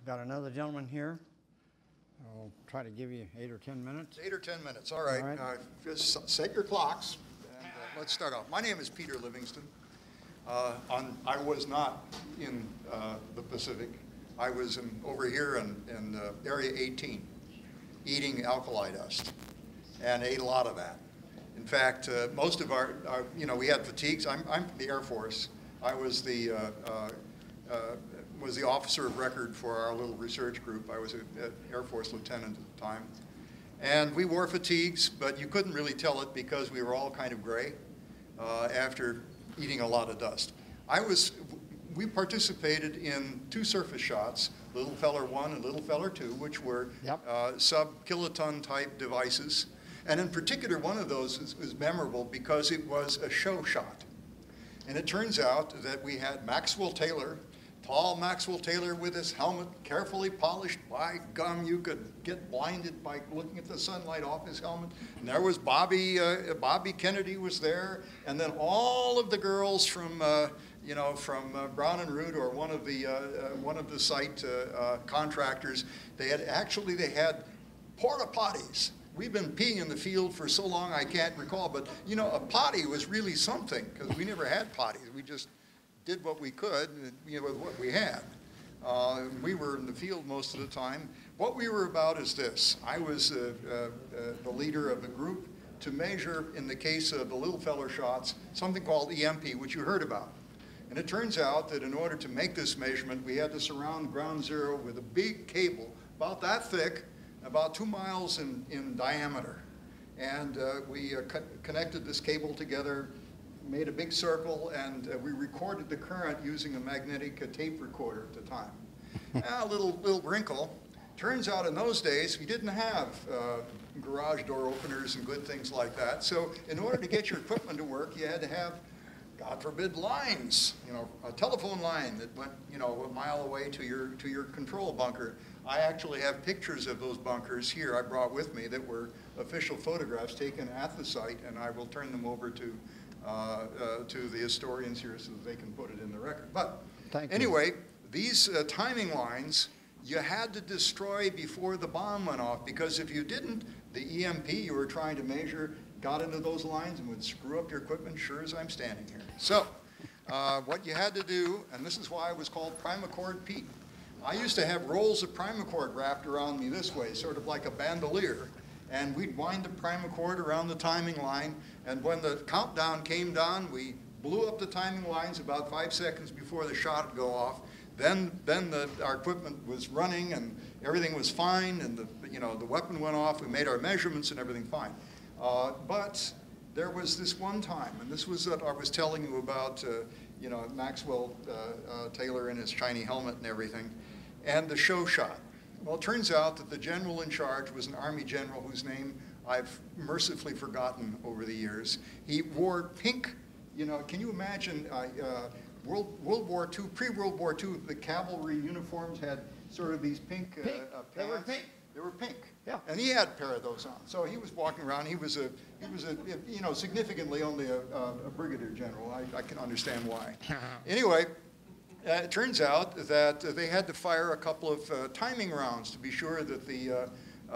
got another gentleman here. I'll try to give you 8 or 10 minutes. 8 or 10 minutes, all right. Just set your clocks, and let's start off. My name is Peter Livingston. I was not in the Pacific. I was over here in Area 18, eating alkali dust, and ate a lot of that. In fact, most of our we had fatigues. I'm from the Air Force. I was the officer of record for our little research group. I was an Air Force lieutenant at the time. And we wore fatigues, but you couldn't really tell it because we were all kind of gray after eating a lot of dust. We participated in 2 surface shots, Little Feller 1 and Little Feller 2, which were sub-kiloton type devices. And in particular, one of those was memorable because it was a show shot. And it turns out that we had Maxwell Taylor, tall Maxwell Taylor with his helmet carefully polished. By gum, you could get blinded by looking at the sunlight off his helmet. And there was Bobby Kennedy was there, and then all of the girls from Brown and Root, or one of the site contractors. They had porta potties. We've been peeing in the field for so long I can't recall, but a potty was really something because we never had potties. We just did what we could, with what we had. We were in the field most of the time. What we were about is this. I was the leader of the group to measure, in the case of the Little Feller shots, something called EMP, which you heard about. And it turns out that in order to make this measurement, we had to surround ground zero with a big cable about that thick, about 2 miles in diameter. And we connected this cable together, made a big circle, and we recorded the current using a magnetic tape recorder at the time. A little wrinkle. Turns out in those days, we didn't have garage door openers and good things like that. So in order to get your equipment to work, you had to have, God forbid, lines, a telephone line that went, a mile away to your control bunker. I actually have pictures of those bunkers here I brought with me that were official photographs taken at the site, and I will turn them over to the historians here so that they can put it in the record. But anyway, these timing lines you had to destroy before the bomb went off, because if you didn't, the EMP you were trying to measure got into those lines and would screw up your equipment, sure as I'm standing here. So what you had to do, and this is why I was called Primacord Pete. I used to have rolls of primacord wrapped around me this way, sort of like a bandolier. And we'd wind the primacord around the timing line, and when the countdown came down, we blew up the timing lines about 5 seconds before the shot would go off. Then our equipment was running, and everything was fine, and the weapon went off. We made our measurements, and everything fine. But there was this one time, and this was what I was telling you about, Maxwell Taylor and his shiny helmet and everything, and the show shot. Well, it turns out that the general in charge was an Army general whose name I've mercifully forgotten over the years. He wore pink, can you imagine World War II, pre-World War II, the cavalry uniforms had sort of these pink pants. They were pink. They were pink. Yeah. And he had a pair of those on. So he was walking around. He was significantly only a brigadier general. I can understand why. Anyway, it turns out that they had to fire a couple of timing rounds to be sure that the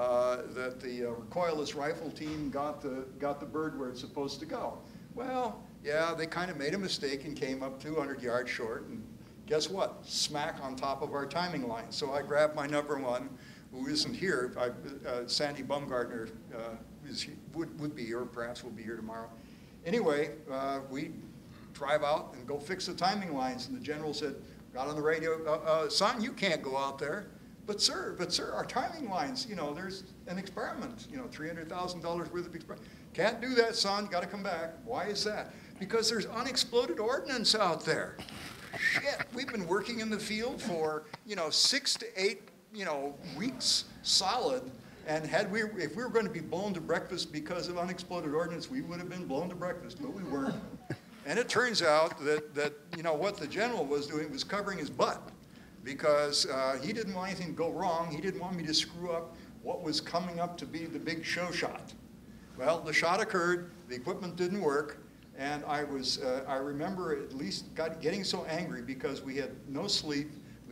recoilless rifle team got the bird where it's supposed to go. Well, yeah, they kind of made a mistake and came up 200 yards short. And guess what? Smack on top of our timing line. So I grabbed my number 1, who isn't here. Sandy Bumgartner would be here, or perhaps will be here tomorrow. Anyway, we drive out and go fix the timing lines. And the general said, got on the radio, son, you can't go out there. But sir, our timing lines, there's an experiment, $300,000 worth of experiment. Can't do that, son, got to come back. Why is that? Because there's unexploded ordnance out there. Shit, we've been working in the field for, 6 to 8, weeks solid. And if we were going to be blown to breakfast because of unexploded ordnance, we would have been blown to breakfast, but we weren't. And it turns out that what the general was doing was covering his butt, because he didn't want anything to go wrong. He didn't want me to screw up what was coming up to be the big show shot. Well, the shot occurred, the equipment didn't work, and I remember at least getting so angry because we had no sleep.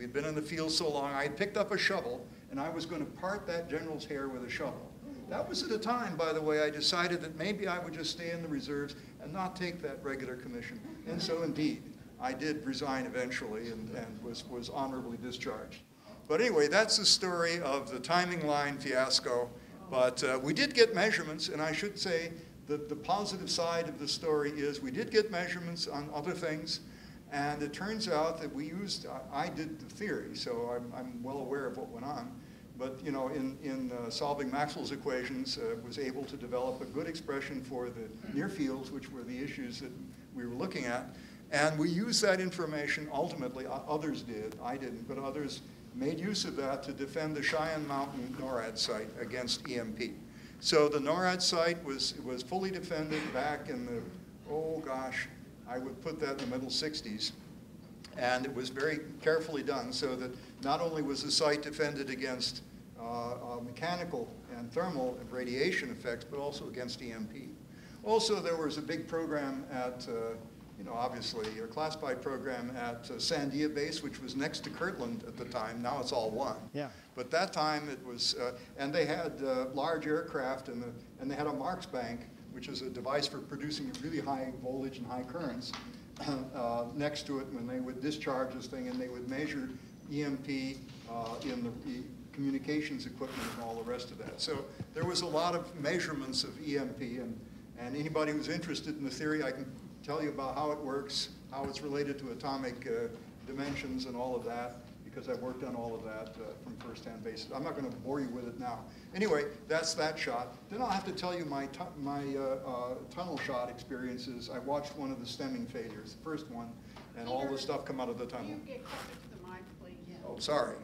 We'd been in the field so long, I had picked up a shovel, and I was going to part that general's hair with a shovel. That was at a time, by the way, I decided that maybe I would just stay in the reserves and not take that regular commission. And so indeed, I did resign eventually and was honorably discharged. But anyway, that's the story of the timing line fiasco. But we did get measurements, and I should say that the positive side of the story is we did get measurements on other things. And it turns out that we used, I did the theory, so I'm well aware of what went on. But you know, in solving Maxwell's equations, was able to develop a good expression for the near fields, which were the issues that we were looking at. And we used that information ultimately, others did, I didn't, but others made use of that to defend the Cheyenne Mountain NORAD site against EMP. So the NORAD site was fully defended back in the, oh gosh, I would put that in the middle 60s. And it was very carefully done so that not only was the site defended against mechanical and thermal and radiation effects, but also against EMP. Also, there was a big program at, you know, obviously a classified program at Sandia Base, which was next to Kirtland at the time. Now it's all one. Yeah. But that time it was, and they had large aircraft, and they had a Marks bank, which is a device for producing really high voltage and high currents, next to it when they would discharge this thing, and they would measure EMP in the communications equipment and all the rest of that. So there was a lot of measurements of EMP, and anybody who's interested in the theory, I can tell you about how it works, how it's related to atomic dimensions and all of that, because I've worked on all of that from first-hand basis. I'm not going to bore you with it now. Anyway, that's that shot. Then I'll have to tell you my tunnel shot experiences. I watched one of the stemming failures, the first one, and all the stuff come out of the tunnel. Can you get closer to the mic, please? Oh, sorry.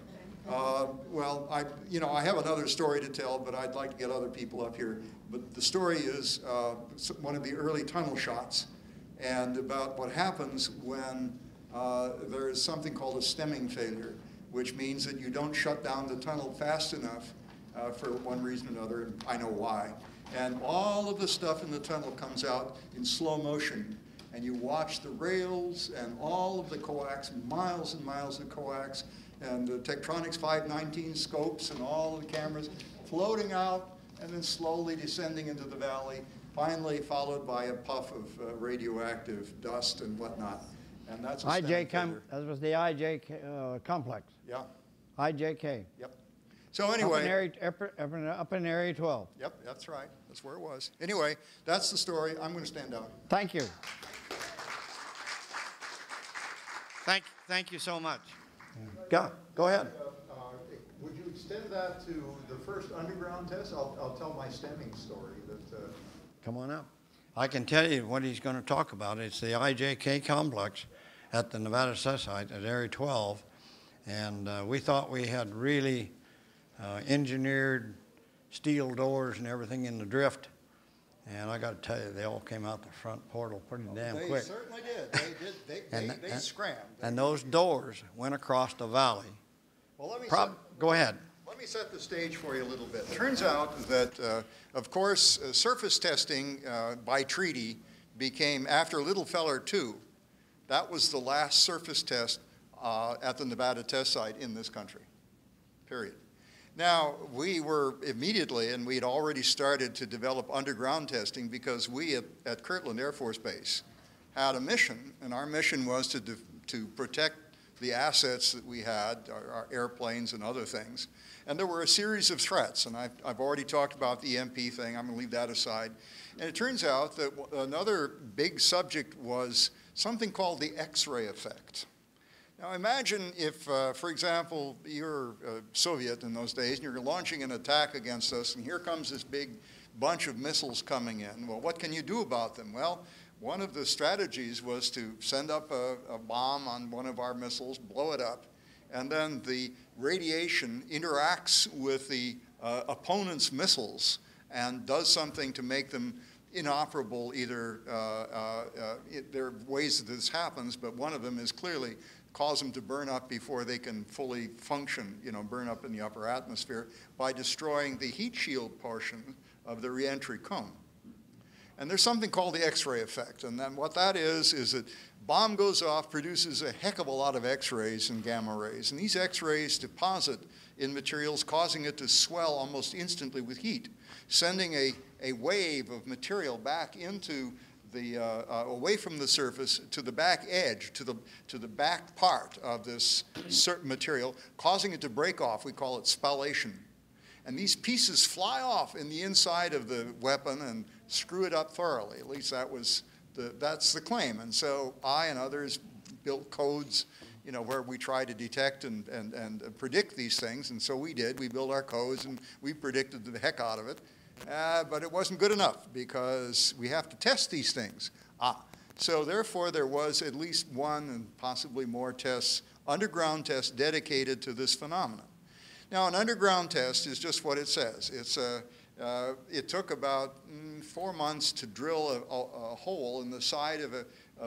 Well, I have another story to tell, but I'd like to get other people up here. But the story is one of the early tunnel shots, and about what happens when there is something called a stemming failure, which means that you don't shut down the tunnel fast enough for one reason or another, and I know why. And all of the stuff in the tunnel comes out in slow motion, and you watch the rails and all of the coax, miles and miles of coax, and the Tektronix 519 scopes and all of the cameras floating out and then slowly descending into the valley, finally followed by a puff of radioactive dust and whatnot. And that's a that was the IJ complex. Yeah. IJK. Yep. So anyway. Up in Area 12. Yep, that's right. That's where it was. Anyway, that's the story. I'm going to stand down. Thank you. Thank you so much. Go ahead. Would you extend that to the first underground test? I'll tell my stemming story. Come on up. I can tell you what he's going to talk about. It's the IJK complex at the Nevada test site at Area 12. And we thought we had really engineered steel doors and everything in the drift. And I got to tell you, they all came out the front portal pretty damn quick. They certainly did. They scrammed. And those doors went across the valley. Well, Go ahead. Let me set the stage for you a little bit. Turns out that, of course, surface testing by treaty became, after Little Feller 2, that was the last surface test at the Nevada test site in this country, period. Now, we were immediately, and we had already started to develop underground testing because we at Kirtland Air Force Base had a mission, and our mission was to protect the assets that we had, our airplanes and other things. And there were a series of threats, and I've already talked about the EMP thing. I'm going to leave that aside. And it turns out that another big subject was something called the X-ray effect. Now imagine if, for example, you're a Soviet in those days, and you're launching an attack against us, and here comes this big bunch of missiles coming in. Well, what can you do about them? Well, one of the strategies was to send up a bomb on one of our missiles, blow it up, and then the radiation interacts with the opponent's missiles and does something to make them inoperable. Either there are ways that this happens, but one of them is clearly cause them to burn up before they can fully function, burn up in the upper atmosphere by destroying the heat shield portion of the reentry cone. And there's something called the X-ray effect. And then what that is that bomb goes off, produces a heck of a lot of X-rays and gamma rays. And these X-rays deposit in materials, causing it to swell almost instantly with heat, sending a wave of material back into the, away from the surface to the back edge, to the back part of this certain material, causing it to break off. We call it spallation. And these pieces fly off in the inside of the weapon and screw it up thoroughly. At least that's the claim. And so I and others built codes, you know, where we try to detect and predict these things. And so we did. We built our codes and we predicted the heck out of it. But it wasn't good enough because we have to test these things. So therefore there was at least one and possibly more tests, underground tests dedicated to this phenomenon. Now, an underground test is just what it says. It took about 4 months to drill a hole in the side of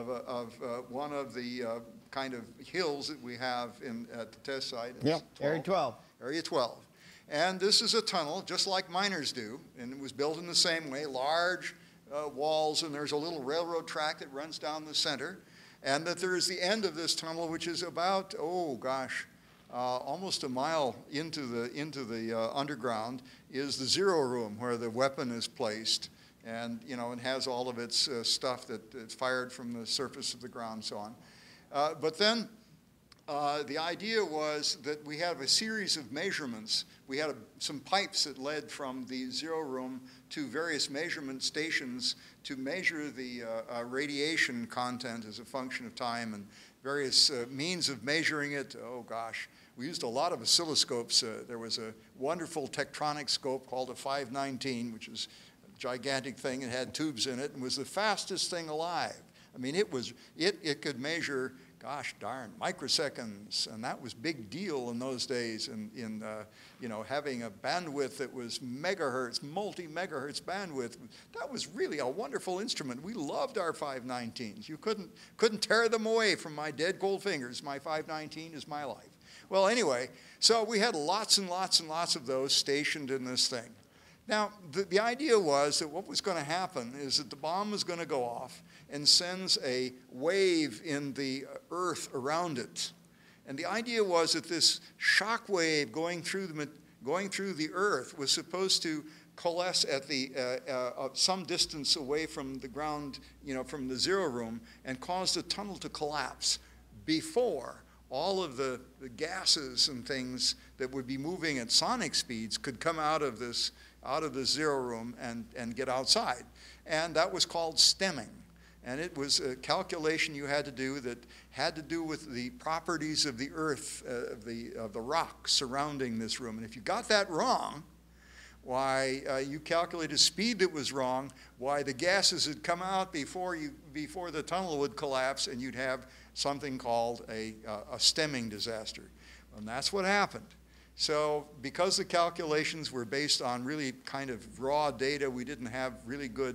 one of the kind of hills that we have at the test site. Yeah, Area 12. Area 12. And this is a tunnel, just like miners do, and it was built in the same way, large walls, and there's a little railroad track that runs down the center, and that there's the end of this tunnel, which is about, almost a mile into the underground, is the zero room where the weapon is placed, and you know, it has all of its stuff that's fired from the surface of the ground and so on. But then the idea was that we have a series of measurements. We had some pipes that led from the zero room to various measurement stations to measure the radiation content as a function of time, and various means of measuring it. Oh gosh, we used a lot of oscilloscopes. There was a wonderful tectronic scope called a 519, which was a gigantic thing. It had tubes in it and was the fastest thing alive. I mean, it could measure, gosh darn, microseconds, and that was big deal in those days. In you know, having a bandwidth that was megahertz, multi-megahertz bandwidth, that was really a wonderful instrument. We loved our 519s. You couldn't tear them away from my dead cold fingers. My 519 is my life. Well, anyway, so we had lots and lots and lots of those stationed in this thing. Now, the idea was that what was going to happen is that the bomb was going to go off and sends a wave in the earth around it. And the idea was that this shock wave going through the earth was supposed to coalesce at some distance away from the ground, you know, from the zero room, and cause the tunnel to collapse before all of the gases and things that would be moving at sonic speeds could come out of the zero room and get outside. And that was called stemming. And it was a calculation you had to do that had to do with the properties of the earth, of the rock surrounding this room. And if you got that wrong, why you calculated speed that was wrong, why the gases had come out before the tunnel would collapse, and you'd have something called a stemming disaster. And that's what happened. So because the calculations were based on really kind of raw data, we didn't have really good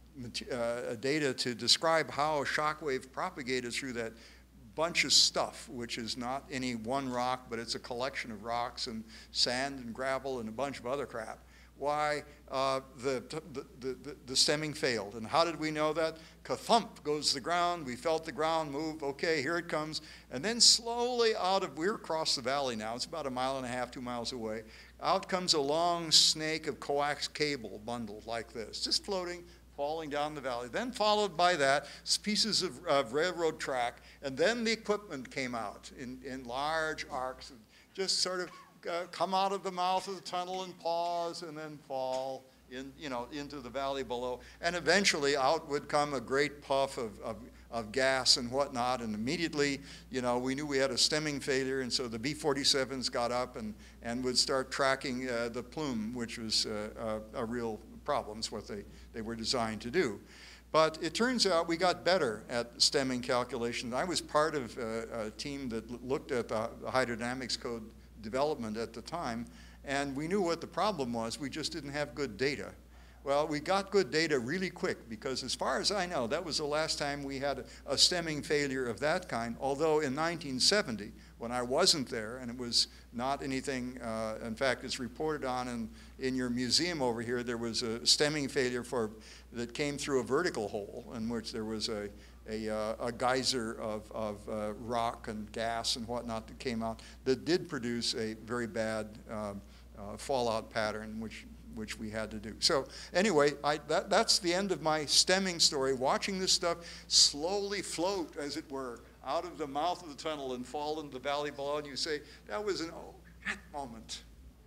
data to describe how a shock wave propagated through that bunch of stuff, which is not any one rock, but it's a collection of rocks and sand and gravel and a bunch of other crap. Why the stemming failed. And how did we know that? Ka-thump goes the ground. We felt the ground move. Okay, here it comes. And then slowly we're across the valley now. It's about 1.5 miles, 2 miles away. Out comes a long snake of coax cable bundled like this, just floating, falling down the valley. Then followed by that, pieces of railroad track. And then the equipment came out in large arcs, just sort of come out of the mouth of the tunnel and pause and then fall into the valley below. And eventually out would come a great puff of gas and whatnot, and immediately, we knew we had a stemming failure, and so the B-47s got up and would start tracking the plume, which was a real problem. It's what they were designed to do. But it turns out we got better at stemming calculations. I was part of a team that looked at the hydrodynamics code development at the time, and we knew what the problem was. We just didn't have good data. Well, we got good data really quick because as far as I know, that was the last time we had a stemming failure of that kind, although in 1970, when I wasn't there, and it was not anything, in fact, it's reported on in your museum over here, there was a stemming failure that came through a vertical hole in which there was a geyser of rock and gas and whatnot that came out that did produce a very bad fallout pattern, which we had to do. So anyway, that's the end of my stemming story, watching this stuff slowly float, as it were, out of the mouth of the tunnel and fall into the valley below, and you say, that was an oh, that moment.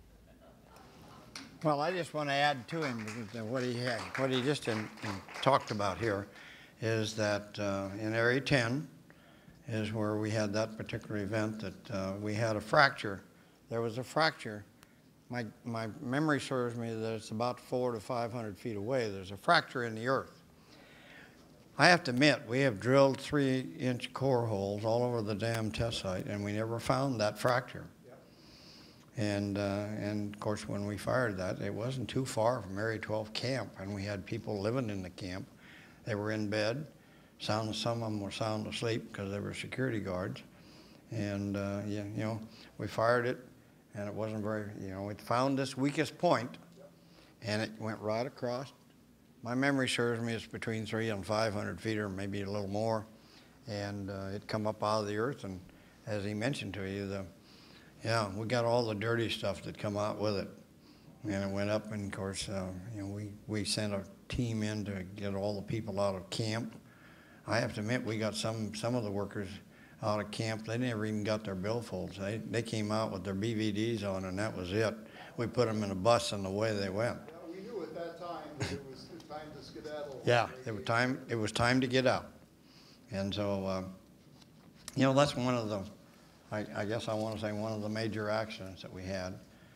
Well, I just want to add to him because what he just talked about here is that in Area 10 is where we had that particular event that we had a fracture. There was a fracture. My memory serves me that it's about 400 to 500 feet away. There's a fracture in the earth. I have to admit, we have drilled 3-inch core holes all over the damn test site, and we never found that fracture. And of course, when we fired that, it wasn't too far from Area 12 camp, and we had people living in the camp. They were in bed. Some of them were sound asleep because they were security guards. And you know, we fired it, and it wasn't very, you know, it found this weakest point, and it went right across. My memory serves me it's between 300 and 500 feet, or maybe a little more, and it come up out of the earth. And as he mentioned to you, yeah, we got all the dirty stuff that come out with it, and it went up. And of course, you know, we sent a team in to get all the people out of camp. I have to admit, we got some of the workers out of camp. They never even got their billfolds. They came out with their BVDs on, and that was it. We put them in a bus, and away they went. Well, we knew at that time that it was time to skedaddle. Yeah, it was time to get out. And so, you know, that's one of the, I guess I want to say one of the major accidents that we had.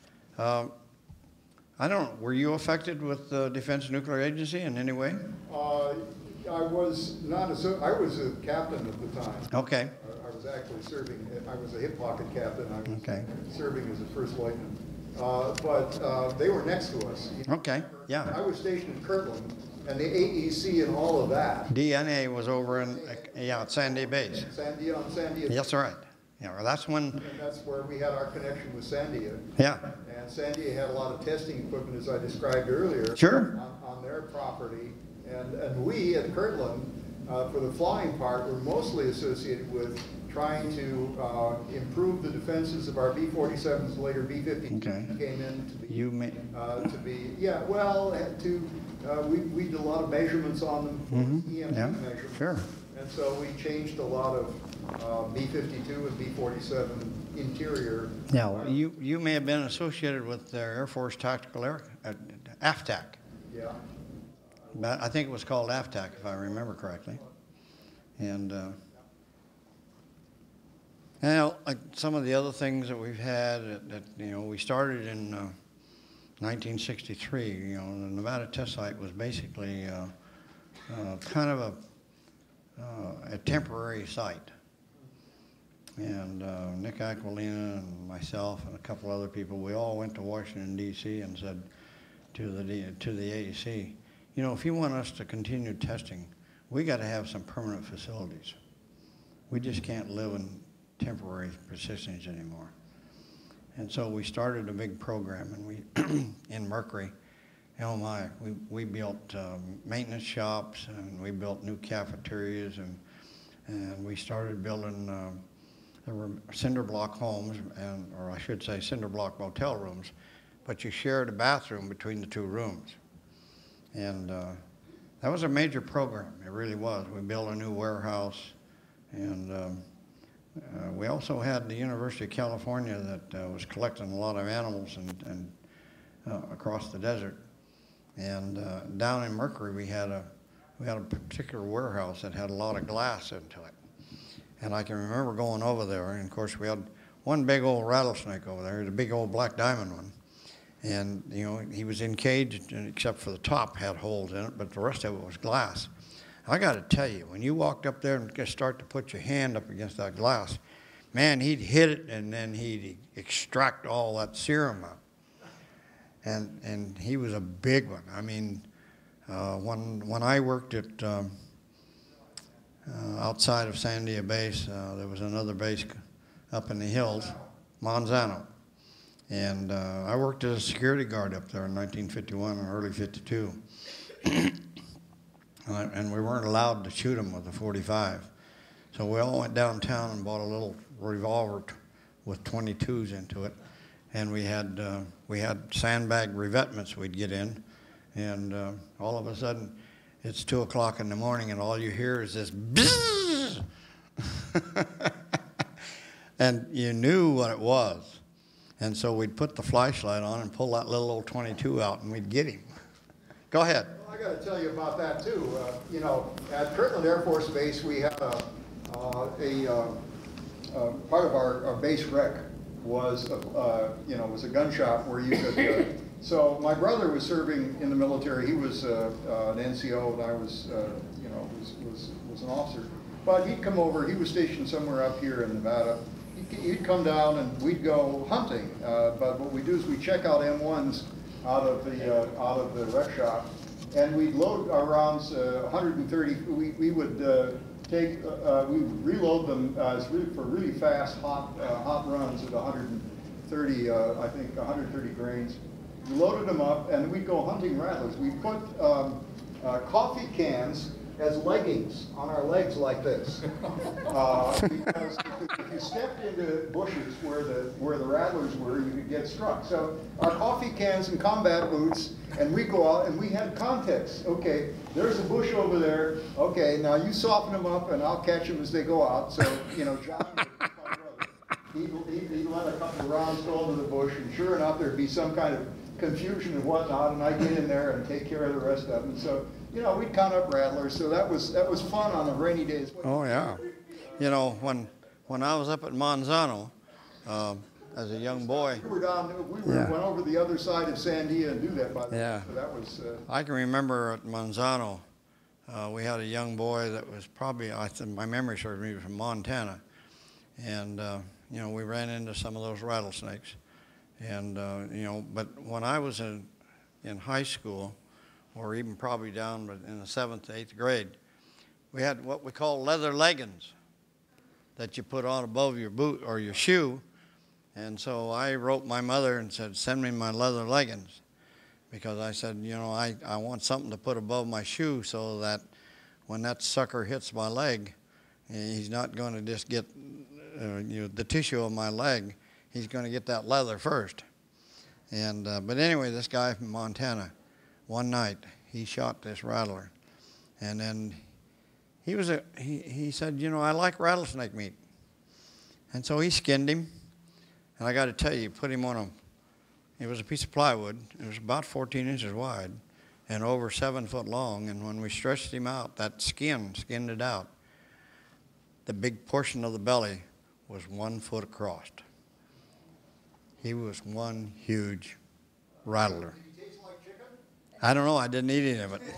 I don't, were you affected with the Defense Nuclear Agency in any way? I was not I was a captain at the time. Okay. I was actually serving, I was a hip pocket captain. I was Okay. serving as a first lieutenant. But they were next to us. Okay, yeah. I was stationed in Kirtland, and the AEC and all of that. DNA was over in, yeah, at Sandy Base. Sandia. Yes, right. Yeah, well, that's when. And that's where we had our connection with Sandia. Yeah. And Sandia had a lot of testing equipment, as I described earlier. Sure. On their property. And we at Kirtland, for the flying part, were mostly associated with trying to improve the defenses of our B-47s, later B-52 Okay. came in to be. You may. To be, yeah, well, we did a lot of measurements on them, EMP Yeah, measurements. sure. And so we changed a lot of B-52 and B-47 interior. Yeah, well, you may have been associated with their Air Force Tactical AFTAC. Yeah. But I think it was called AFTAC, if I remember correctly. And now, like some of the other things that we've had, that you know, we started in 1963. You know, the Nevada test site was basically kind of a temporary site. And Nick Aquilina and myself and a couple other people, we all went to Washington, D.C. and said to the AEC, you know, if you want us to continue testing, we got to have some permanent facilities. We just can't live in temporary persistence anymore. And so we started a big program, and we, in Mercury, oh my, we built maintenance shops, and we built new cafeterias, and we started building, there were cinder block homes, or I should say cinder block motel rooms, but you shared a bathroom between the two rooms. And that was a major program, it really was. We built a new warehouse, and we also had the University of California that was collecting a lot of animals and across the desert. And down in Mercury, we had a particular warehouse that had a lot of glass into it. And I can remember going over there, and of course we had one big old rattlesnake over there, the big old black diamond one. And, you know, he was encaged, except for the top had holes in it, but the rest of it was glass. I got to tell you, when you walked up there and just start to put your hand up against that glass, man, he'd hit it, and then he'd extract all that serum out. And he was a big one. I mean, When I worked at outside of Sandia Base, there was another base up in the hills, Monsanto. And I worked as a security guard up there in 1951 and early 52. And we weren't allowed to shoot them with a .45. So we all went downtown and bought a little revolver with 22s into it. And we had sandbag revetments we'd get in. And all of a sudden, it's 2 o'clock in the morning, and all you hear is this bzzz. And you knew what it was. And so we'd put the flashlight on and pull that little old 22 out, and we'd get him. Go ahead. Well, I got to tell you about that too. You know, at Kirtland Air Force Base, we had a part of our base rec was was a gun shop where you could. So my brother was serving in the military. He was an NCO, and I was was an officer. But he'd come over. He was stationed somewhere up here in Nevada. He'd come down and we'd go hunting. But what we do is we check out M1s out of the rec shop, and we'd load our rounds 130. We would we reload them for really fast hot runs at 130. I think 130 grains. We loaded them up, and we'd go hunting rattlers. We put coffee cans as leggings on our legs like this, because if you stepped into bushes where the rattlers were, you could get struck. So our coffee cans and combat boots, and we go out and we had contests. Okay, there's a bush over there. Okay, now you soften them up, and I'll catch them as they go out. So John, my brother, he'd let a couple of rounds go into the bush, and sure enough, there'd be some kind of confusion and whatnot, and I'd get in there and take care of the rest of them. So we'd count up rattlers. So that was fun on the rainy days. Oh yeah, when I was up at Monsanto as a young boy, we went over the other side of Sandia and do that. By the way. So that was. I can remember at Monsanto, we had a young boy that was probably, I think my memory serves me, from Montana, and we ran into some of those rattlesnakes. And, but when I was in high school, or even probably down in the 7th to 8th grade, we had what we call leather leggings that you put on above your boot or your shoe. And so I wrote my mother and said, send me my leather leggings. Because I said, I want something to put above my shoe so that when that sucker hits my leg, he's not going to just get the tissue of my leg. He's going to get that leather first. And but anyway, this guy from Montana, one night he shot this rattler, and then he said, I like rattlesnake meat, and so he skinned him. And I got to tell you, put him on it was a piece of plywood. It was about 14 inches wide and over 7 foot long. And when we stretched him out, that skinned it out. The big portion of the belly was 1 foot across. He was one huge rattler. Did he taste like chicken? I don't know. I didn't eat any of it.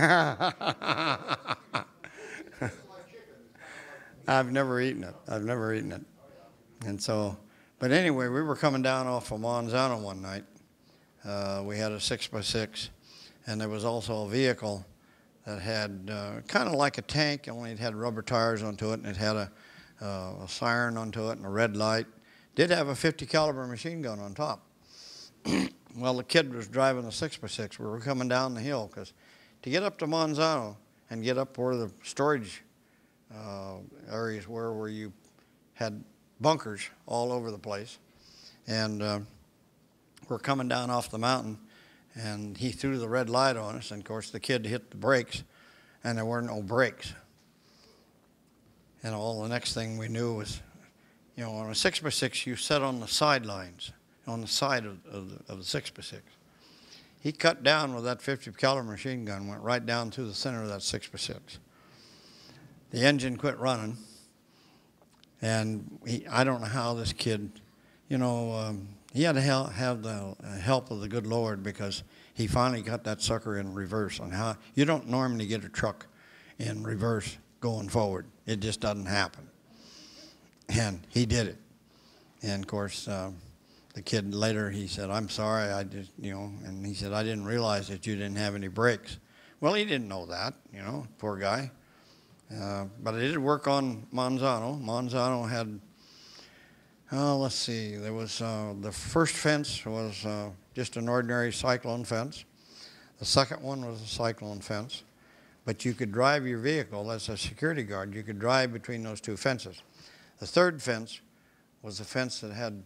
I've never eaten it. And so, but anyway, we were coming down off of Monsanto one night. We had a 6x6, and there was also a vehicle that had kind of like a tank, only it had rubber tires onto it, and it had a siren onto it and a red light. Did have a .50 caliber machine gun on top. Well, the kid was driving the 6x6. We were coming down the hill because to get up to Monsanto and get up where the storage areas were, where you had bunkers all over the place, and we're coming down off the mountain, and he threw the red light on us, and of course the kid hit the brakes, and there were no brakes. And all the next thing we knew was, on a 6x6, you set on the sidelines, on the side of the 6x6. He cut down with that .50 caliber machine gun, went right down through the center of that 6x6. The engine quit running, and I don't know how this kid, he had to have the help of the good Lord, because he finally got that sucker in reverse. On how you don't normally get a truck in reverse going forward. It just doesn't happen. And he did it. And of course, the kid later, he said, I'm sorry, I just, and he said, I didn't realize that you didn't have any brakes. Well, he didn't know that, you know, poor guy. But it did work on Monzano. Monzano had, let's see, there was the first fence was just an ordinary cyclone fence. The second one was a cyclone fence. But you could drive your vehicle as a security guard. You could drive between those two fences. The third fence was a fence that had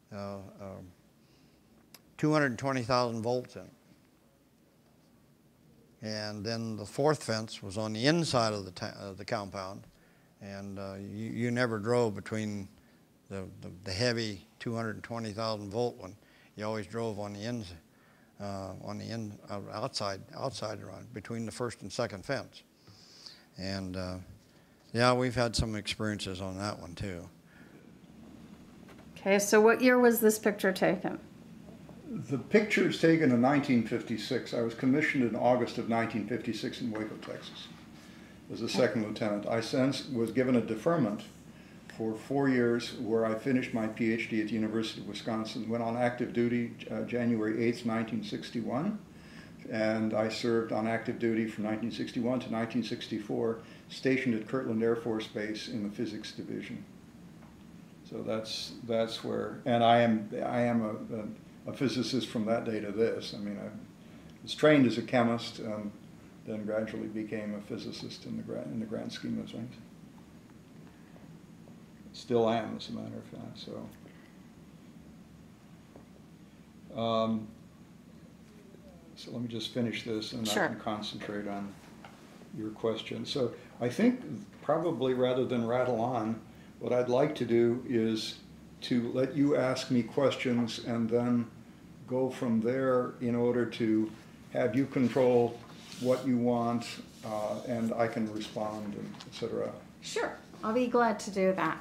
220,000 volts in it. And then the fourth fence was on the inside of the compound, and you never drove between the heavy 220,000 volt one. You always drove on the outside around between the first and second fence. And yeah, we've had some experiences on that one too. Okay, so what year was this picture taken? The picture is taken in 1956. I was commissioned in August of 1956 in Waco, Texas, as a second lieutenant. I since was given a deferment for 4 years where I finished my PhD at the University of Wisconsin, went on active duty January 8th, 1961, and I served on active duty from 1961 to 1964, stationed at Kirtland Air Force Base in the Physics Division. So that's where, and I am a physicist from that day to this. I mean, I was trained as a chemist, and then gradually became a physicist in the grand scheme of things. Still am, as a matter of fact. So let me just finish this, and Sure. I can concentrate on your question. So I think probably rather than rattle on, what I'd like to do is to let you ask me questions and then go from there in order to have you control what you want, and I can respond, and et cetera. Sure, I'll be glad to do that.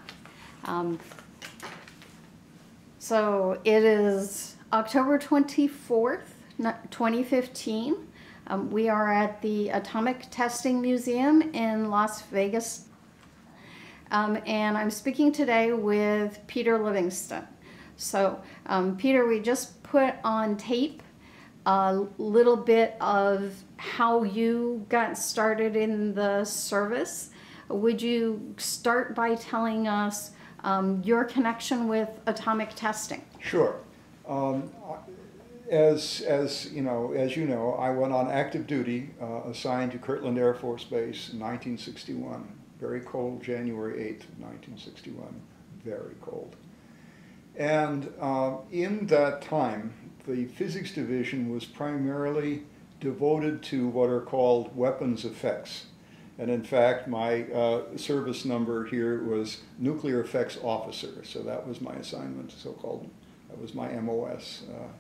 So it is October 24th, 2015. We are at the Atomic Testing Museum in Las Vegas. And I'm speaking today with Peter Livingston. So, Peter, we just put on tape a little bit of how you got started in the service. Would you start by telling us your connection with atomic testing? Sure. As you know, I went on active duty, assigned to Kirtland Air Force Base in 1961. Very cold, January 8th, 1961. Very cold. And in that time, the physics division was primarily devoted to what are called weapons effects. And in fact, my service number here was nuclear effects officer. So that was my assignment, so-called, that was my MOS.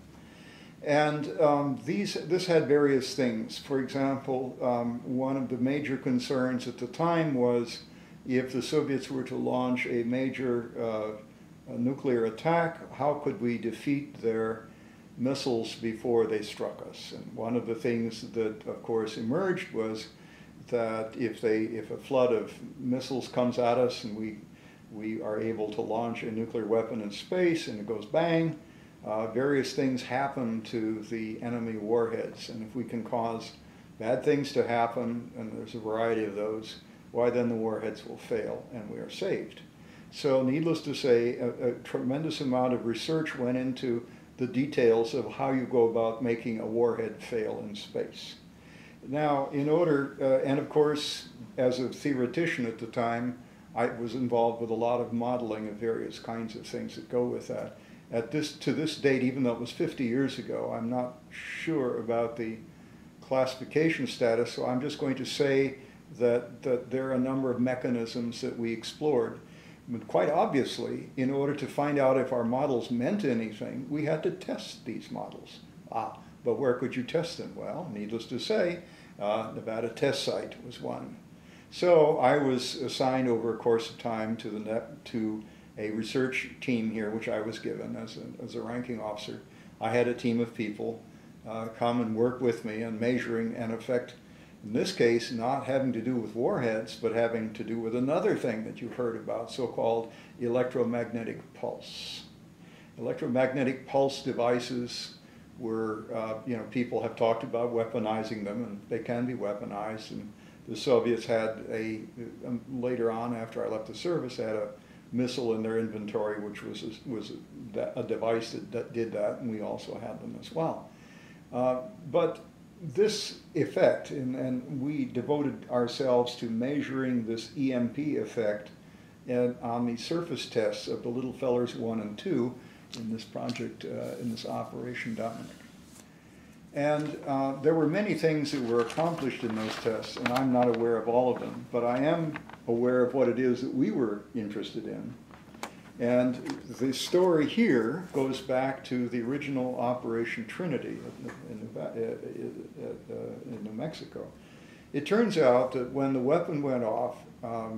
This had various things. For example, one of the major concerns at the time was if the Soviets were to launch a major nuclear attack, how could we defeat their missiles before they struck us? And one of the things that, of course, emerged was that if a flood of missiles comes at us and we are able to launch a nuclear weapon in space and it goes bang, various things happen to the enemy warheads. And if we can cause bad things to happen, and there's a variety of those, why then the warheads will fail and we are saved. So needless to say, a tremendous amount of research went into the details of how you go about making a warhead fail in space. Now, in order, and of course, as a theoretician at the time, I was involved with a lot of modeling of various kinds of things that go with that. To this date, even though it was 50 years ago, I'm not sure about the classification status, so I'm just going to say that there are a number of mechanisms that we explored. But quite obviously, in order to find out if our models meant anything, we had to test these models. But where could you test them? Well, needless to say, Nevada Test Site was one. So I was assigned over a course of time to a research team here, which I was given as a ranking officer. I had a team of people come and work with me on measuring an effect, in this case, not having to do with warheads, but having to do with another thing that you've heard about, so-called electromagnetic pulse. Electromagnetic pulse devices were, you know, people have talked about weaponizing them, and they can be weaponized. And the Soviets had later on, after I left the service, had a missile in their inventory, which was a device that did that, and we also had them as well. But this effect, and we devoted ourselves to measuring this EMP effect on the surface tests of the Little Fellers 1 and 2 in this project, in this Operation Dominic. And there were many things that were accomplished in those tests, and I'm not aware of all of them, but I am aware of what it is that we were interested in. And the story here goes back to the original Operation Trinity in New Mexico. It turns out that when the weapon went off, a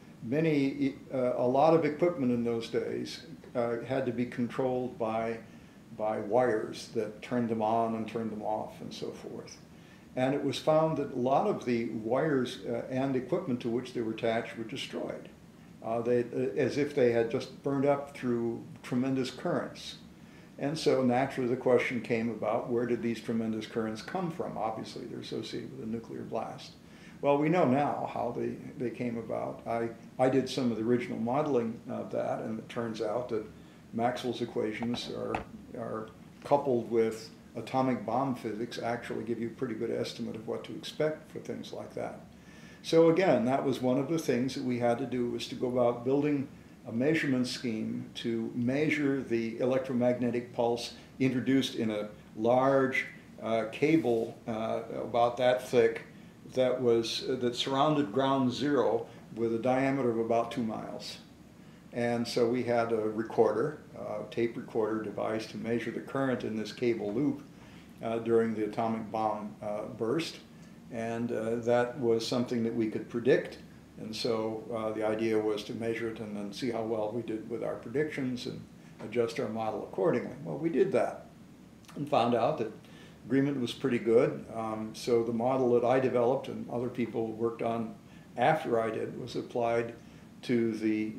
lot of equipment in those days had to be controlled by wires that turned them on and turned them off and so forth. And it was found that a lot of the wires and equipment to which they were attached were destroyed. As if they had just burned up through tremendous currents. And so naturally the question came about, where did these tremendous currents come from? Obviously they're associated with a nuclear blast. Well, we know now how they came about. I did some of the original modeling of that, and it turns out that Maxwell's equations are coupled with atomic bomb physics actually give you a pretty good estimate of what to expect for things like that. So again, that was one of the things that we had to do, was to go about building a measurement scheme to measure the electromagnetic pulse introduced in a large cable about that thick that surrounded ground zero with a diameter of about 2 miles. And so we had a recorder, a tape recorder device to measure the current in this cable loop during the atomic bomb burst. And that was something that we could predict. And so the idea was to measure it and then see how well we did with our predictions and adjust our model accordingly. Well, we did that and found out that agreement was pretty good. So the model that I developed and other people worked on after I did was applied to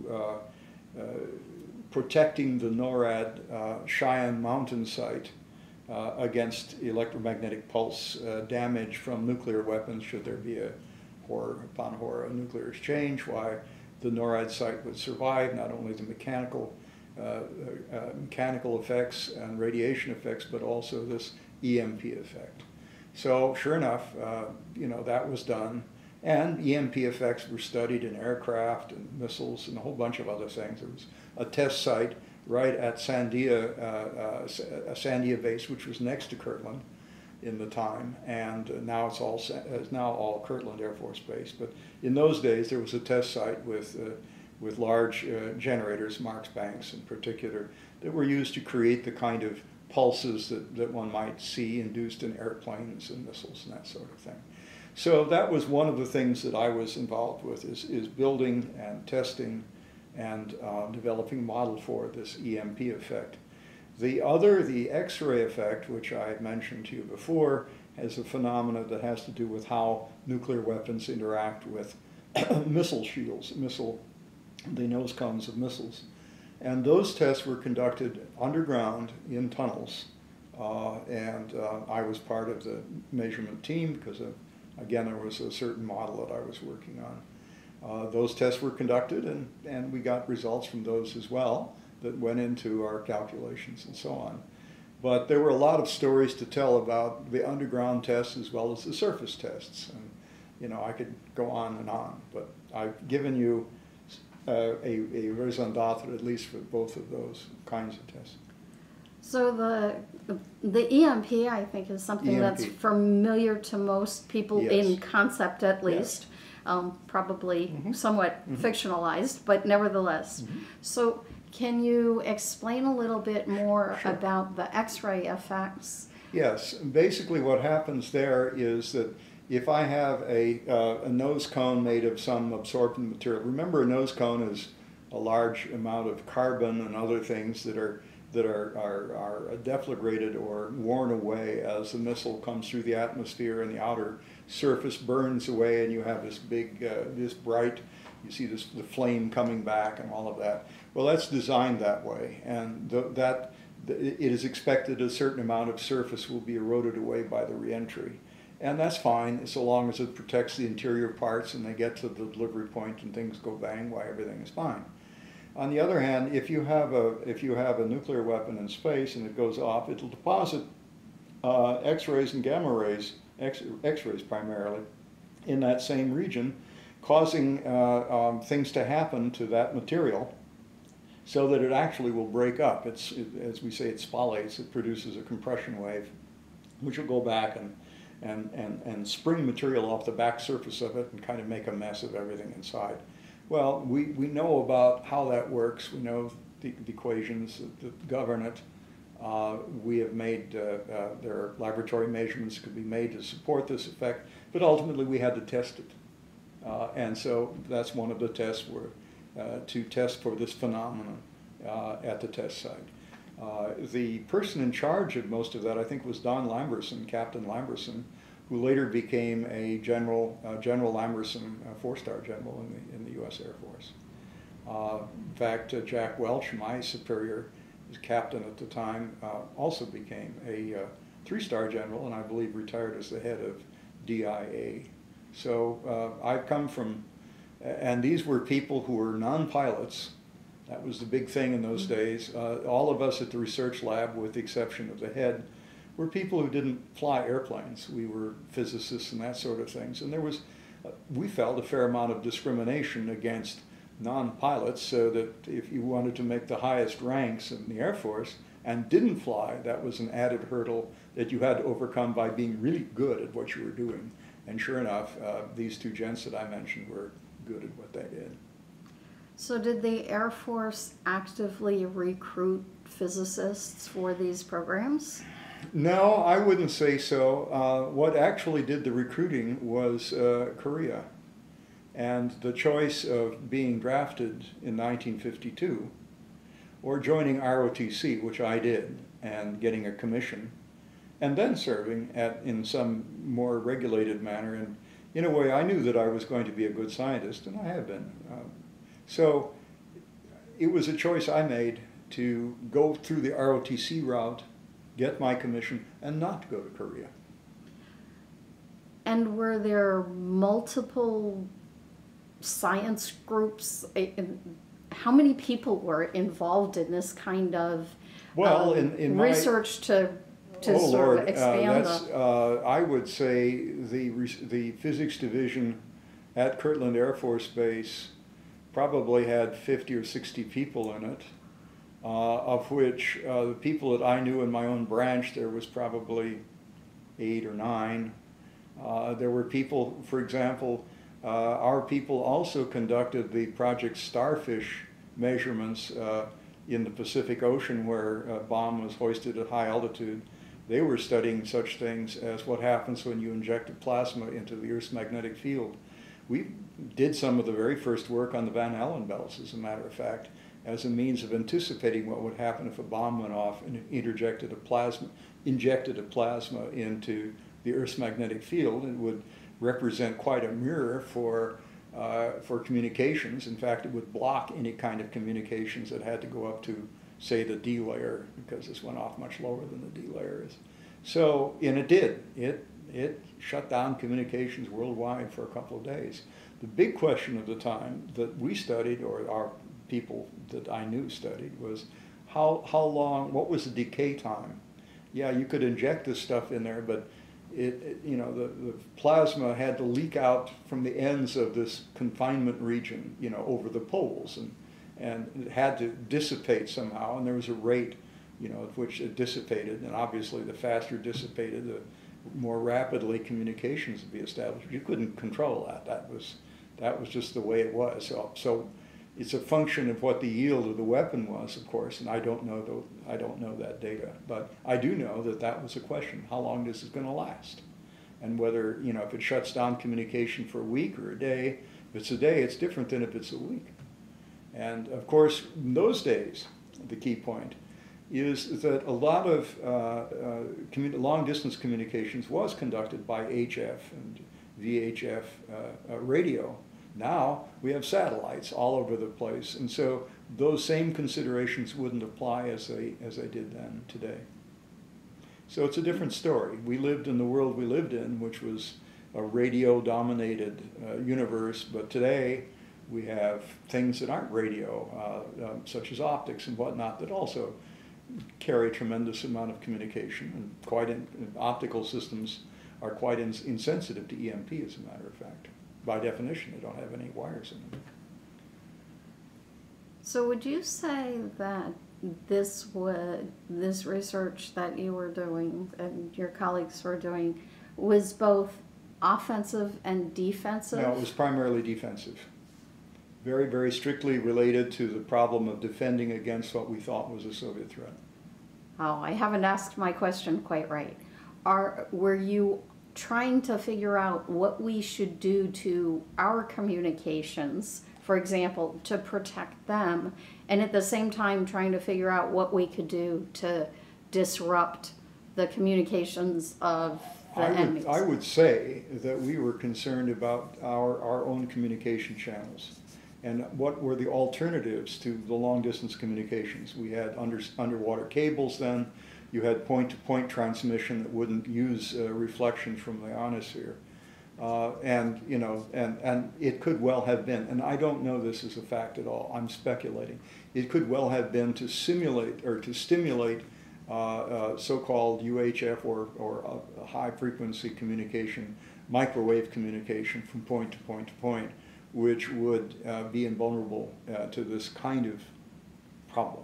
protecting the NORAD Cheyenne mountain site against electromagnetic pulse damage from nuclear weapons should there be a horror upon horror, a nuclear exchange, why the NORAD site would survive, not only the mechanical effects and radiation effects, but also this EMP effect. So sure enough, you know, that was done. And EMP effects were studied in aircraft and missiles and a whole bunch of other things. There was a test site right at Sandia base, which was next to Kirtland in the time, and now it's all Kirtland Air Force Base. But in those days, there was a test site with large generators, Marks-Banks in particular, that were used to create the kind of pulses that one might see induced in airplanes and missiles and that sort of thing. So that was one of the things that I was involved with, is building and testing and developing a model for this EMP effect. The X-ray effect, which I had mentioned to you before, has a phenomena that has to do with how nuclear weapons interact with missile shields, the nose cones of missiles. And those tests were conducted underground in tunnels. And I was part of the measurement team because, again, there was a certain model that I was working on. Those tests were conducted, and we got results from those as well that went into our calculations and so on. But there were a lot of stories to tell about the underground tests as well as the surface tests. And, you know, I could go on, but I've given you a raison d'etre, at least for both of those kinds of tests. So the EMP, I think, is something that's familiar to most people, Yes. in concept at least. Probably somewhat fictionalized, but nevertheless. So can you explain a little bit more about the X-ray effects? Yes, basically what happens there is that if I have a nose cone made of some absorbent material, remember a nose cone is a large amount of carbon and other things that are deflagrated or worn away as the missile comes through the atmosphere and the outer surface burns away, and you have this big, this bright, you see the flame coming back and all of that. Well, that's designed that way, and it is expected a certain amount of surface will be eroded away by the reentry. And that's fine, so long as it protects the interior parts and they get to the delivery point and things go bang, why everything is fine. On the other hand, if you have a nuclear weapon in space and it goes off, it'll deposit X-rays and gamma rays, X-rays primarily, in that same region, causing things to happen to that material so that it actually will break up. As we say, it spalates, it produces a compression wave, which will go back and spring material off the back surface of it and kind of make a mess of everything inside. Well, we know about how that works. We know the equations that govern it. We have made, there are laboratory measurements could be made to support this effect, but ultimately we had to test it. And so that's one of the tests to test for this phenomenon at the test site. The person in charge of most of that, I think, was Don Lamberson, Captain Lamberson, who later became a General Lamberson, a four-star general in the U.S. Air Force. In fact, Jack Welch, my superior, his captain at the time, also became a three-star general, and I believe retired as the head of DIA. So I've come from, and these were people who were non-pilots. That was the big thing in those days. All of us at the research lab, with the exception of the head, were people who didn't fly airplanes. We were physicists and that sort of things. And there was, we felt, a fair amount of discrimination against non-pilots, so that if you wanted to make the highest ranks in the Air Force and didn't fly, that was an added hurdle that you had to overcome by being really good at what you were doing. And sure enough, these two gents that I mentioned were good at what they did. So did the Air Force actively recruit physicists for these programs? No, I wouldn't say so. What actually did the recruiting was Korea. And the choice of being drafted in 1952 or joining ROTC, which I did, and getting a commission, and then serving in some more regulated manner. And in a way, I knew that I was going to be a good scientist, and I have been. So it was a choice I made to go through the ROTC route, get my commission, and not go to Korea. And were there multiple science groups? How many people were involved in this kind of research to sort of expand I would say the physics division at Kirtland Air Force Base probably had 50 or 60 people in it, of which the people that I knew in my own branch, there was probably 8 or 9. There were people, for example, our people also conducted the Project Starfish measurements in the Pacific Ocean, where a bomb was hoisted at high altitude. They were studying such things as what happens when you inject a plasma into the Earth's magnetic field. We did some of the very first work on the Van Allen belts, as a matter of fact, as a means of anticipating what would happen if a bomb went off and injected a plasma into the Earth's magnetic field. It would represent quite a mirror for communications. In fact, it would block any kind of communications that had to go up to, say, the D layer, because this went off much lower than the D layer is. So, and it did. It shut down communications worldwide for a couple of days. The big question of the time that we studied, or our people that I knew studied, was how long, what was the decay time? Yeah, you could inject this stuff in there, but the plasma had to leak out from the ends of this confinement region, over the poles, and it had to dissipate somehow, and there was a rate, at which it dissipated, and obviously the faster it dissipated, the more rapidly communications would be established. You couldn't control that. That was just the way it was. So it's a function of what the yield of the weapon was, of course, and I don't know that data, but I do know that that was a question: how long this is going to last, and whether if it shuts down communication for a week or a day. If it's a day, it's different than if it's a week. And of course, in those days, the key point is that a lot of long-distance communications was conducted by HF and VHF radio Now we have satellites all over the place, and so those same considerations wouldn't apply as they did then today. So it's a different story. We lived in the world we lived in, which was a radio-dominated universe, but today we have things that aren't radio, such as optics and whatnot, that also carry a tremendous amount of communication, and optical systems are quite insensitive to EMP, as a matter of fact. By definition, they don't have any wires in them. So would you say that this research that you were doing and your colleagues were doing was both offensive and defensive? No, it was primarily defensive. Very, very strictly related to the problem of defending against what we thought was a Soviet threat. Oh, I haven't asked my question quite right. Were you trying to figure out what we should do to our communications, for example, to protect them, and at the same time trying to figure out what we could do to disrupt the communications of the enemies? I would say that we were concerned about our own communication channels and what were the alternatives to the long-distance communications. We had underwater cables then. You had point-to-point transmission that wouldn't use reflection from the ionosphere. And it could well have been, and I don't know this as a fact at all, I'm speculating, it could well have been to simulate or to stimulate so-called UHF or high-frequency communication, microwave communication from point to point to point, which would be invulnerable to this kind of problem.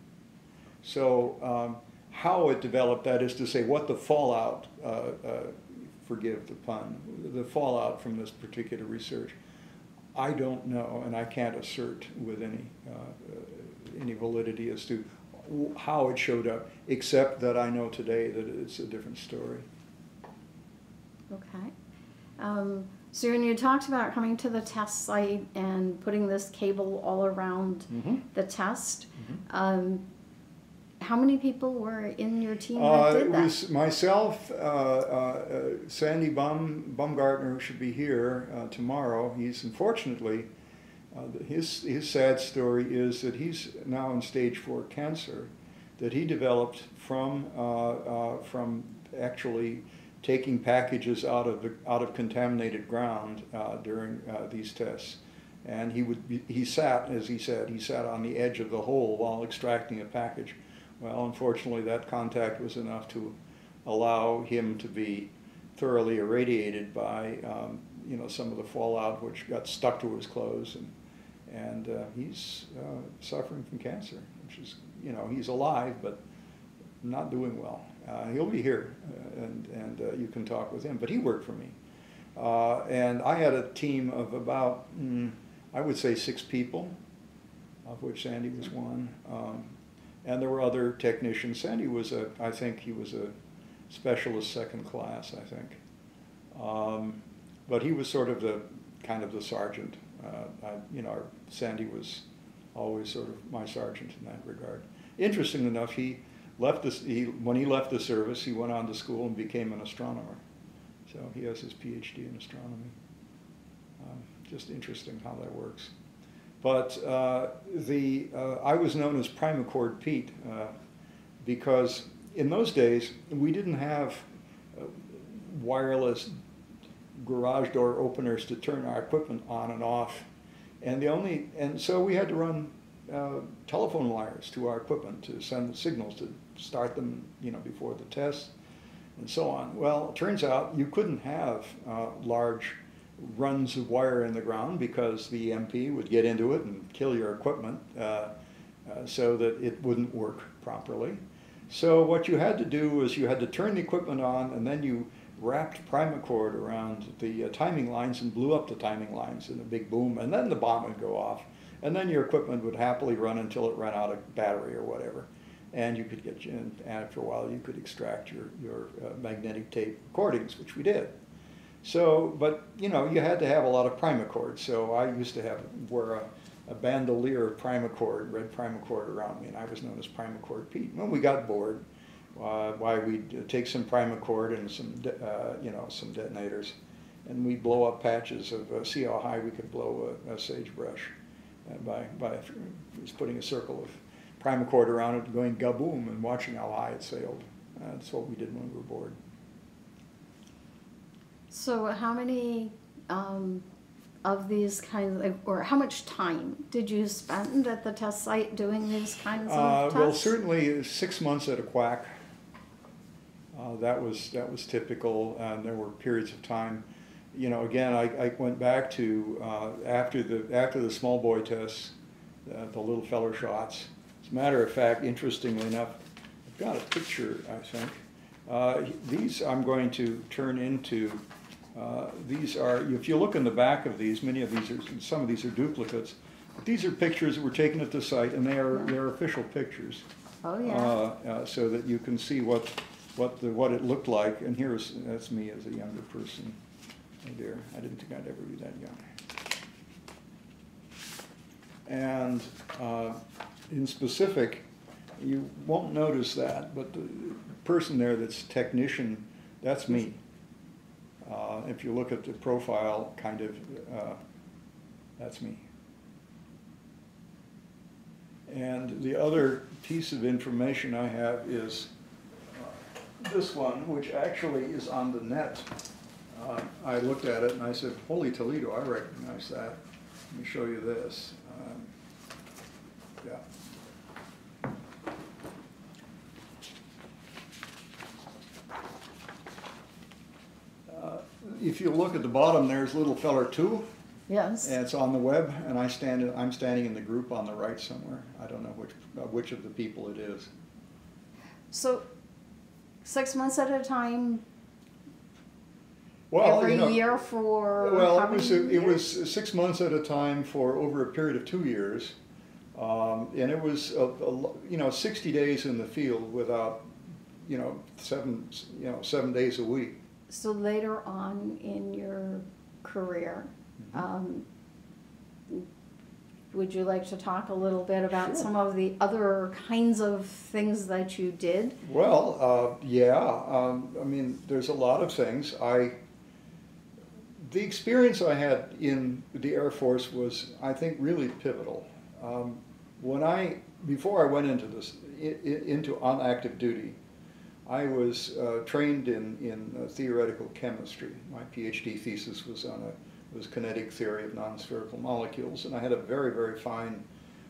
So how it developed, that is to say, what the fallout, forgive the pun, the fallout from this particular research, I don't know, and I can't assert with any validity as to how it showed up, except that I know today that it's a different story. Okay. So when you talked about coming to the test site and putting this cable all around the test, how many people were in your team that did that? It was myself, Sandy Baumgartner, who should be here tomorrow. He's unfortunately, his sad story is that he's now in stage 4 cancer that he developed from actually taking packages out of contaminated ground during these tests. And he sat, as he said, he sat on the edge of the hole while extracting a package. Well, unfortunately, that contact was enough to allow him to be thoroughly irradiated by, some of the fallout which got stuck to his clothes, and he's suffering from cancer, which is, he's alive but not doing well. He'll be here, and you can talk with him. But he worked for me, and I had a team of about, I would say, 6 people, of which Sandy was one. And there were other technicians. Sandy was I think he was a specialist second class, I think. But he was sort of the sergeant. Sandy was always sort of my sergeant in that regard. Interesting enough, when he left the service, he went on to school and became an astronomer. So he has his PhD in astronomy. Just interesting how that works. But I was known as Primacord Pete because in those days we didn't have wireless garage door openers to turn our equipment on and off, and so we had to run telephone wires to our equipment to send signals to start them, before the test, and so on. Well, it turns out you couldn't have large runs of wire in the ground because the EMP would get into it and kill your equipment so that it wouldn't work properly. So what you had to do was you had to turn the equipment on, and then you wrapped primacord around the timing lines and blew up the timing lines in a big boom, and then the bomb would go off, and then your equipment would happily run until it ran out of battery or whatever. And you could and after a while you could extract your magnetic tape recordings, which we did. So, but you had to have a lot of primacord. So I used to wear a bandolier of primacord, red primacord around me, and I was known as Primacord Pete. When we got bored, we'd take some primacord and some detonators, and we blow up patches of, see how high we could blow a sagebrush by just putting a circle of primacord around it and going gaboom and watching how high it sailed. That's what we did when we were bored. So how many of these kinds of, or how much time did you spend at the test site doing these kinds of tests? Well, certainly 6 months at a quack. That was typical, and there were periods of time. You know, again, I went back to after the small boy tests, the little feller shots. As a matter of fact, interestingly enough, I've got a picture, I think. These I'm going to turn into. These are, if you look in the back of these, some of these are duplicates. But these are pictures that were taken at the site, and they're official pictures. Oh yeah. So that you can see what it looked like. And that's me as a younger person. Oh dear, I didn't think I'd ever be that young. And in specific, you won't notice that, but the person there that's technician, that's me. If you look at the profile, that's me. And the other piece of information I have is this one, which actually is on the net. I looked at it and I said, holy Toledo, I recognize that. Let me show you this. Yeah. If you look at the bottom, there's little feller 2. Yes. And it's on the web, and I'm standing in the group on the right somewhere. I don't know which of the people it is. So 6 months at a time, Well, every year for well, how many it years? was 6 months at a time for over a period of 2 years, and it was 60 days in the field without 7 days a week. So later on in your career, would you like to talk a little bit about Sure. some of the other kinds of things that you did? Well, yeah. I mean, there's a lot of things. The experience I had in the Air Force was, I think, really pivotal. Before I went into on active duty, I was trained in theoretical chemistry. My PhD thesis was was kinetic theory of non-spherical molecules, and I had a very, very fine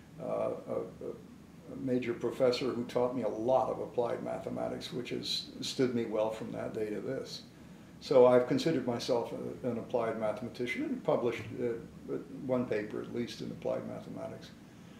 major professor who taught me a lot of applied mathematics, which has stood me well from that day to this. So I've considered myself an applied mathematician and published one paper at least in applied mathematics.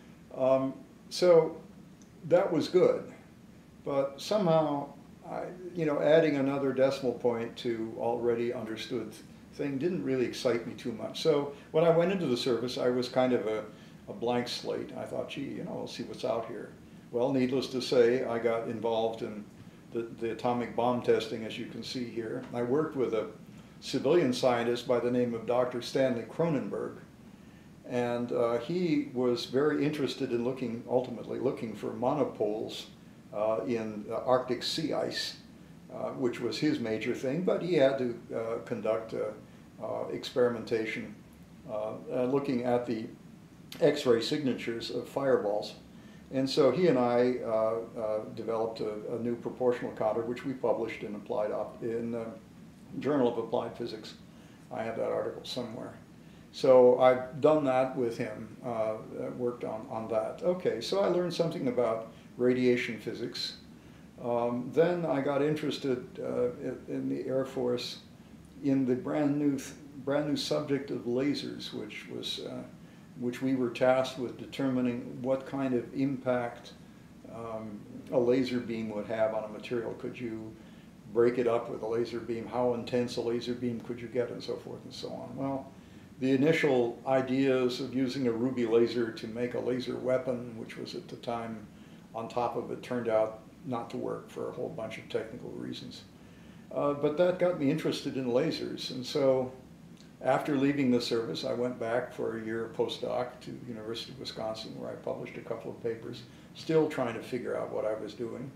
So that was good, but somehow, adding another decimal point to already understood thing didn't really excite me too much. So when I went into the service, I was kind of a blank slate. I thought, gee, we'll see what's out here. Well, needless to say, I got involved in the atomic bomb testing, as you can see here. I worked with a civilian scientist by the name of Dr. Stanley Cronenberg, and he was very interested in ultimately looking for monopoles in Arctic sea ice, which was his major thing, but he had to conduct experimentation looking at the X-ray signatures of fireballs. And so he and I developed a new proportional counter, which we published in the Journal of Applied Physics. I have that article somewhere. So I've done that with him, worked on that. Okay, so I learned something about radiation physics. Then I got interested in the Air Force in the brand new subject of lasers, which we were tasked with determining what kind of impact a laser beam would have on a material. Could you break it up with a laser beam? How intense a laser beam could you get, and so forth and so on? Well, the initial ideas of using a ruby laser to make a laser weapon, which was at the time on top of it, turned out not to work for a whole bunch of technical reasons. But that got me interested in lasers, and so after leaving the service, I went back for a year postdoc to the University of Wisconsin, where I published a couple of papers, still trying to figure out what I was doing.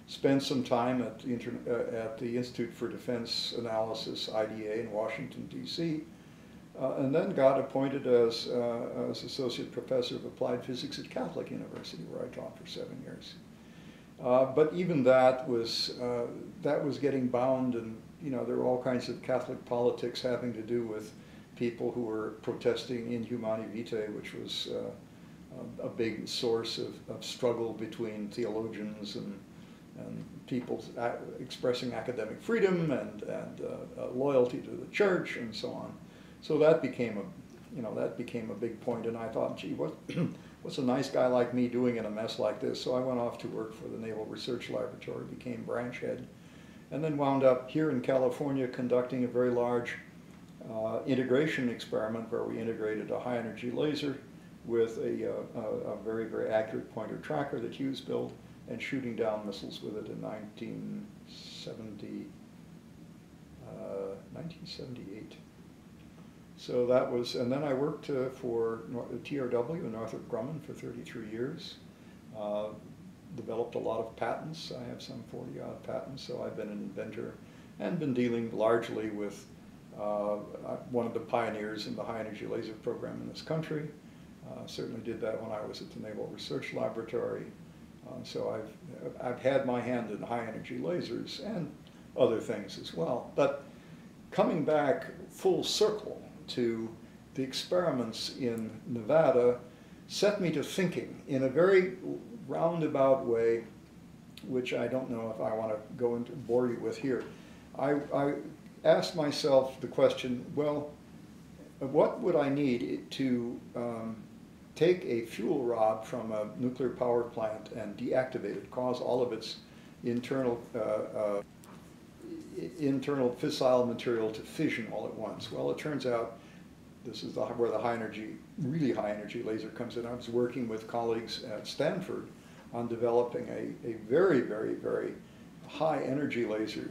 spent some time at the Institute for Defense Analysis, IDA, in Washington, D.C., and then got appointed as Associate Professor of Applied Physics at Catholic University, where I taught for 7 years. But even that was getting bound, and there were all kinds of Catholic politics having to do with people who were protesting in humani vitae, which was a big source of struggle between theologians and people expressing academic freedom and loyalty to the church and so on. So that became a big point, and I thought, gee, what's a nice guy like me doing in a mess like this? So I went off to work for the Naval Research Laboratory, became branch head, and then wound up here in California conducting a very large integration experiment where we integrated a high-energy laser with a very, very accurate pointer tracker that Hughes built, and shooting down missiles with it in 1978. So that was, and then I worked for TRW, Northrop Grumman, for 33 years. Developed a lot of patents. I have some 40-odd patents, so I've been an inventor and been dealing largely with one of the pioneers in the high-energy laser program in this country. Certainly did that when I was at the Naval Research Laboratory. So I've had my hand in high-energy lasers and other things as well. But coming back full circle to the experiments in Nevada set me to thinking in a very roundabout way, which I don't know if I want to go into bore you with here. I asked myself the question, well, what would I need to take a fuel rod from a nuclear power plant and deactivate it, cause all of its internal fissile material to fission all at once? Well, it turns out this is where the really high energy laser comes in. I was working with colleagues at Stanford on developing a very, very, very high energy laser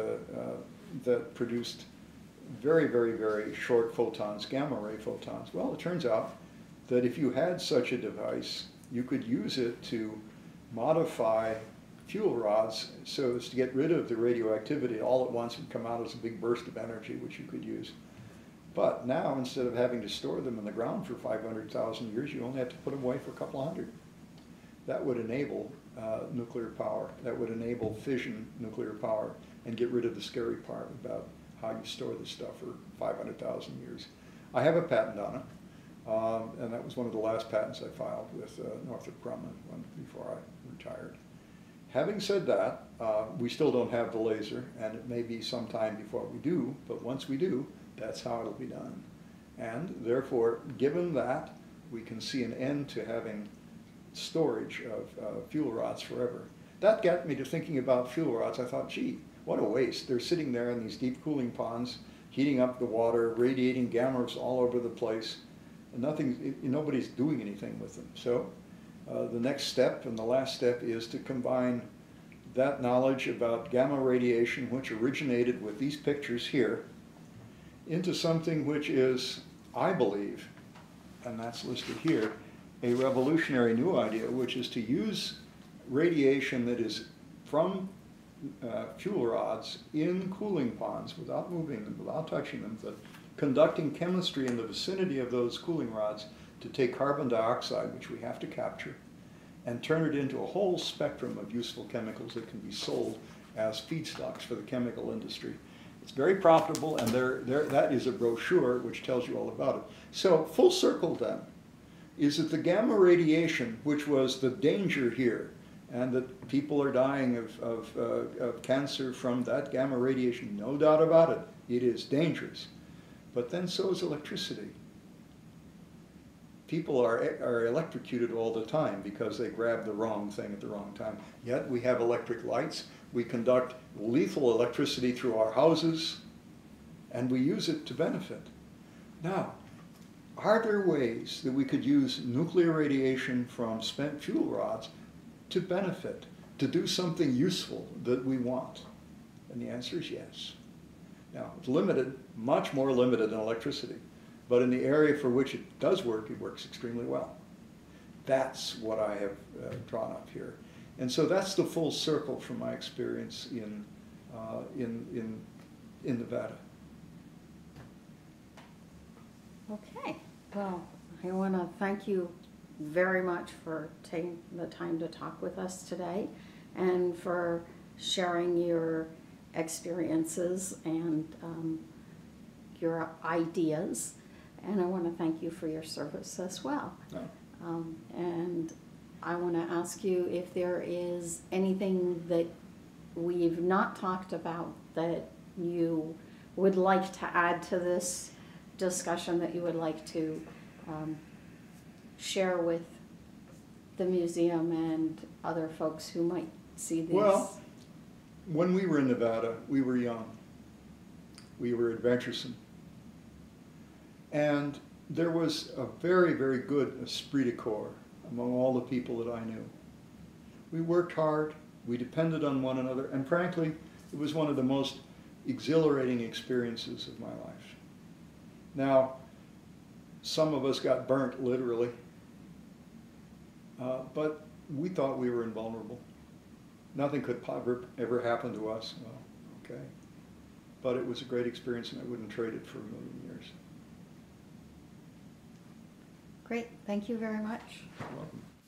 that produced very, very, very short photons, gamma ray photons. Well, it turns out that if you had such a device, you could use it to modify fuel rods so as to get rid of the radioactivity all at once and come out as a big burst of energy, which you could use. But now, instead of having to store them in the ground for 500,000 years, you only have to put them away for a couple hundred. That would enable nuclear power. That would enable fission nuclear power and get rid of the scary part about how you store this stuff for 500,000 years. I have a patent on it. And that was one of the last patents I filed with Northrop Grumman before I retired. Having said that, we still don't have the laser, and it may be some time before we do, but once we do, that's how it'll be done. And therefore, given that, we can see an end to having storage of fuel rods forever. That got me to thinking about fuel rods. I thought, gee, what a waste. They're sitting there in these deep cooling ponds, heating up the water, radiating gamma rays all over the place. Nobody's doing anything with them. So the next step and the last step is to combine that knowledge about gamma radiation, which originated with these pictures here, into something which is, I believe, and that's listed here, a revolutionary new idea, which is to use radiation that is from fuel rods in cooling ponds without moving them, without touching them, but conducting chemistry in the vicinity of those cooling rods to take carbon dioxide, which we have to capture, and turn it into a whole spectrum of useful chemicals that can be sold as feedstocks for the chemical industry. It's very profitable, and that is a brochure which tells you all about it. So full circle then is that the gamma radiation, which was the danger here, and that people are dying of cancer from that gamma radiation, no doubt about it. It is dangerous. But then so is electricity. People are electrocuted all the time because they grab the wrong thing at the wrong time. Yet we have electric lights. We conduct lethal electricity through our houses, and we use it to benefit. Now, are there ways that we could use nuclear radiation from spent fuel rods to benefit, to do something useful that we want? And the answer is yes. Now, it's limited, much more limited than electricity, but in the area for which it does work, it works extremely well. That's what I have drawn up here. And so that's the full circle from my experience in Nevada. Okay, well, I want to thank you very much for taking the time to talk with us today and for sharing your experiences and your ideas. And I want to thank you for your service as well. No. And I want to ask you if there is anything that we've not talked about that you would like to add to this discussion, that you would like to share with the museum and other folks who might see these. Well, when we were in Nevada, we were young. We were adventuresome. And there was a very, very good esprit de corps among all the people that I knew. We worked hard, we depended on one another, and frankly, it was one of the most exhilarating experiences of my life. Now, some of us got burnt, literally, but we thought we were invulnerable. Nothing could ever happen to us. Well, okay. But it was a great experience, and I wouldn't trade it for a million years. Great, thank you very much. You're welcome.